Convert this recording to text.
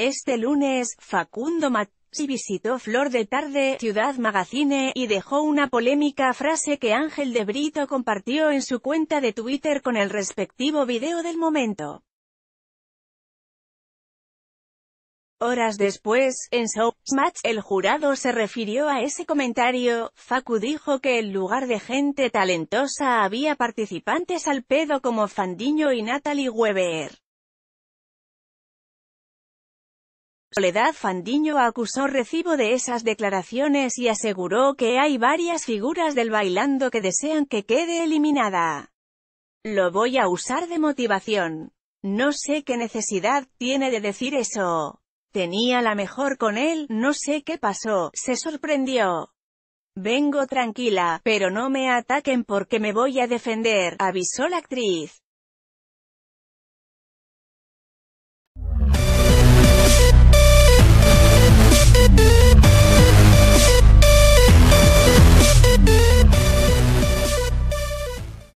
Este lunes, Facundo Mattei visitó Flor de Tarde, Ciudad Magazine, y dejó una polémica frase que Ángel de Brito compartió en su cuenta de Twitter con el respectivo video del momento. Horas después, en Showmatch, el jurado se refirió a ese comentario. Facu dijo que en lugar de gente talentosa había participantes al pedo como Fandiño y Natalie Weber. Soledad Fandiño acusó recibo de esas declaraciones y aseguró que hay varias figuras del bailando que desean que quede eliminada. Lo voy a usar de motivación. No sé qué necesidad tiene de decir eso. Tenía la mejor con él, no sé qué pasó, se sorprendió. Vengo tranquila, pero no me ataquen porque me voy a defender, avisó la actriz.